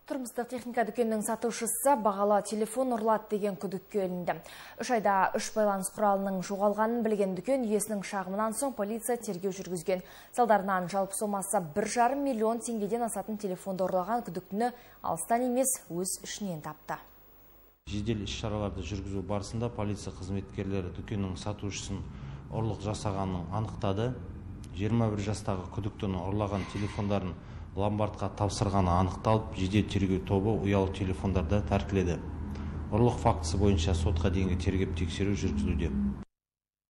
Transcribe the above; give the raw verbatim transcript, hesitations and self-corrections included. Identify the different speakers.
Speaker 1: Тұрмыстық техника дүкенінің сатушысы бағалы телефон ұрлады деген күдікке ілінді. Үш айда үш байланыс құралының жоғалғанын білген дүкен иесінің шағымынан соң полиция тергеу жүргізген. Салдарынан жалпы сомасы бір жарым миллион теңгеден асатын телефонды ұрлаған күдіктіні алыстан емес өз ішінен тапты.
Speaker 2: Жедел іс-шараларды жүргізу барысында полиция қызметкерлері дүкеннің сатушысын ұрлық жасағанын анықтады. жиырма бір жастағы күдіктіні ұрлаған телефондарын ломбардқа тапсырғаны анықталып, жедел тергеу тобы ұялы телефондарды тәркіледі. Ұрлық фактісі бойынша сотқа дейінгі тергеп тексеру жүргізілуде.